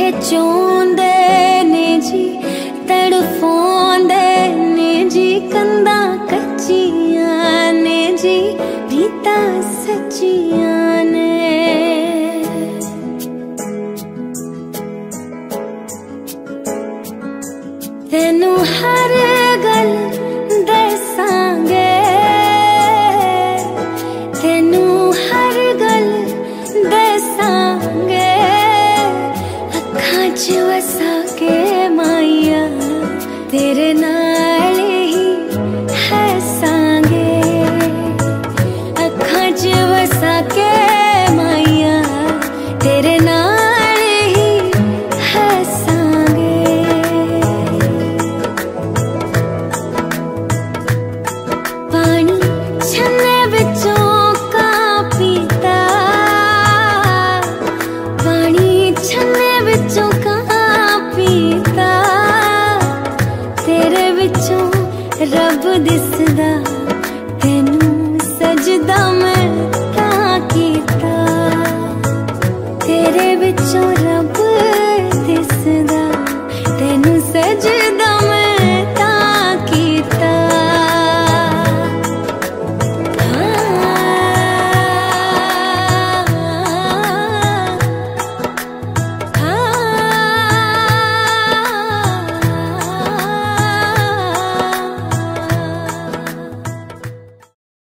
चोंदे ने जी तड़फोंदे ने जी कंदा कच्चियां ने जी बीता सच्चियां ने तेनू हर गल दसांगे तेनू हर गल दसांगे अखां च वसा के माइया तेरे नाल ही हसांगे अखां च वसा के माइया तेरे नाल ही हसांगे पानी छन्ने विचों का पीता पानी छन्ने विचों का पीता तेरे विचों रब दिसदा तेनू सजदा